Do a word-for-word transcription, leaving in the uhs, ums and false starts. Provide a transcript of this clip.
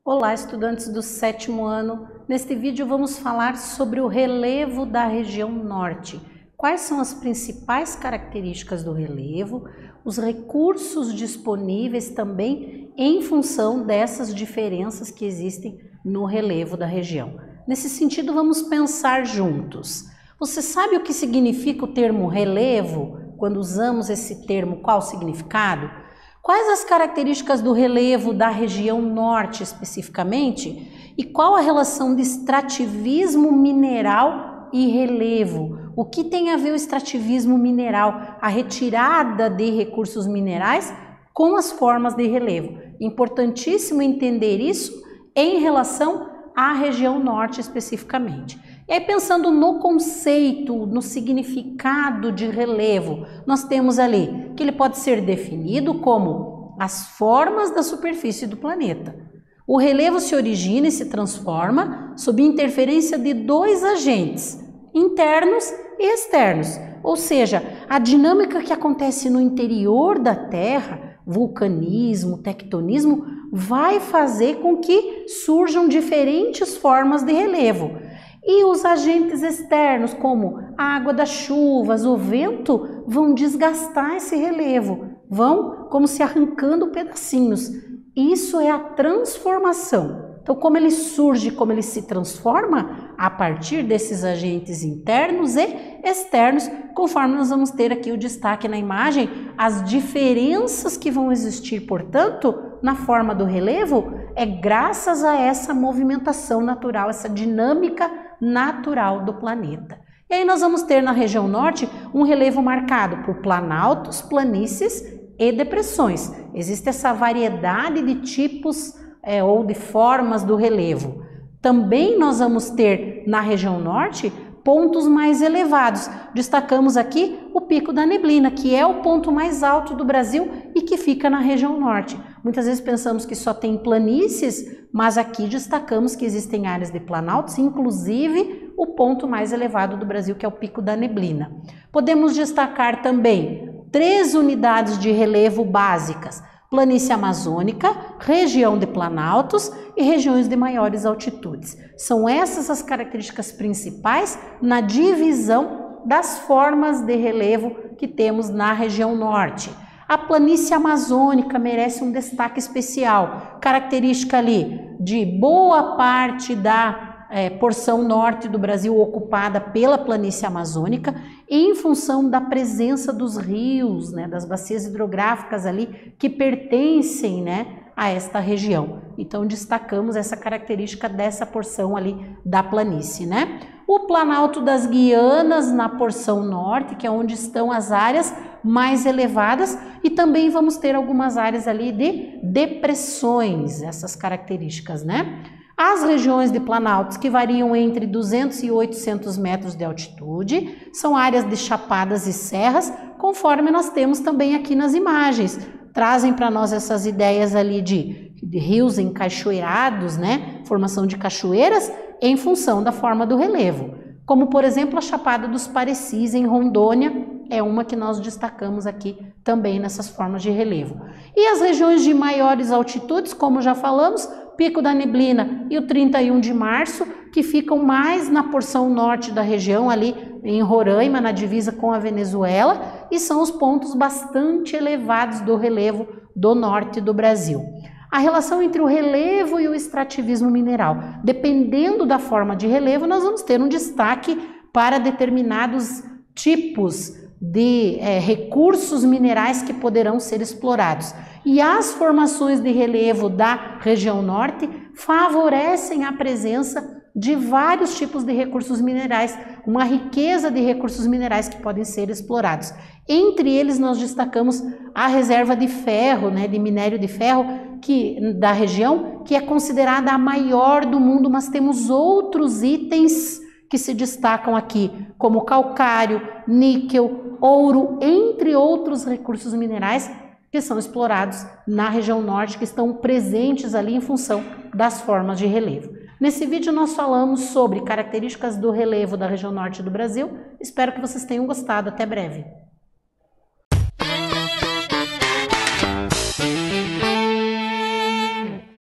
Olá, estudantes do sétimo ano. Neste vídeo vamos falar sobre o relevo da região norte. Quais são as principais características do relevo, os recursos disponíveis também em função dessas diferenças que existem no relevo da região. Nesse sentido, vamos pensar juntos. Você sabe o que significa o termo relevo? Quando usamos esse termo, qual o significado? Quais as características do relevo da região norte especificamente? E qual a relação de extrativismo mineral e relevo? O que tem a ver o extrativismo mineral, a retirada de recursos minerais com as formas de relevo? Importantíssimo entender isso em relação à região norte especificamente. E aí, pensando no conceito, no significado de relevo, nós temos ali que ele pode ser definido como as formas da superfície do planeta. O relevo se origina e se transforma sob interferência de dois agentes, internos e externos, ou seja, a dinâmica que acontece no interior da Terra, vulcanismo, tectonismo, vai fazer com que surjam diferentes formas de relevo. E os agentes externos, como a água das chuvas, o vento, vão desgastar esse relevo, vão como se arrancando pedacinhos. Isso é a transformação. Então, como ele surge, como ele se transforma a partir desses agentes internos e externos, conforme nós vamos ter aqui o destaque na imagem, as diferenças que vão existir, portanto, na forma do relevo, é graças a essa movimentação natural, essa dinâmica natural do planeta. E aí nós vamos ter na região norte um relevo marcado por planaltos, planícies e depressões. Existe essa variedade de tipos é, ou de formas do relevo. Também nós vamos ter na região norte pontos mais elevados. Destacamos aqui o Pico da Neblina, que é o ponto mais alto do Brasil e que fica na região norte. Muitas vezes pensamos que só tem planícies, mas aqui destacamos que existem áreas de planaltos, inclusive o ponto mais elevado do Brasil, que é o Pico da Neblina. Podemos destacar também três unidades de relevo básicas: planície amazônica, região de planaltos e regiões de maiores altitudes. São essas as características principais na divisão das formas de relevo que temos na região norte. A planície amazônica merece um destaque especial, característica ali de boa parte da é, porção norte do Brasil ocupada pela planície amazônica, em função da presença dos rios, né, das bacias hidrográficas ali que pertencem, né, a esta região. Então destacamos essa característica dessa porção ali da planície, né? O Planalto das Guianas na porção norte, que é onde estão as áreas mais elevadas, e também vamos ter algumas áreas ali de depressões, essas características, né? As regiões de planaltos que variam entre duzentos e oitocentos metros de altitude, são áreas de chapadas e serras, conforme nós temos também aqui nas imagens. Trazem para nós essas ideias ali de, de rios encachoeirados, né? Formação de cachoeiras em função da forma do relevo. Como, por exemplo, a Chapada dos Parecis, em Rondônia, é uma que nós destacamos aqui também nessas formas de relevo. E as regiões de maiores altitudes, como já falamos, Pico da Neblina e o trinta e um de março, que ficam mais na porção norte da região, ali em Roraima, na divisa com a Venezuela, e são os pontos bastante elevados do relevo do norte do Brasil. A relação entre o relevo e o extrativismo mineral. Dependendo da forma de relevo, nós vamos ter um destaque para determinados tipos de é, recursos minerais que poderão ser explorados. E as formações de relevo da região norte favorecem a presença de vários tipos de recursos minerais, uma riqueza de recursos minerais que podem ser explorados. Entre eles nós destacamos a reserva de ferro, né, de minério de ferro, que, da região, que é considerada a maior do mundo, mas temos outros itens que se destacam aqui, como calcário, níquel, ouro, entre outros recursos minerais que são explorados na região norte, que estão presentes ali em função das formas de relevo. Nesse vídeo nós falamos sobre características do relevo da região norte do Brasil. Espero que vocês tenham gostado. Até breve.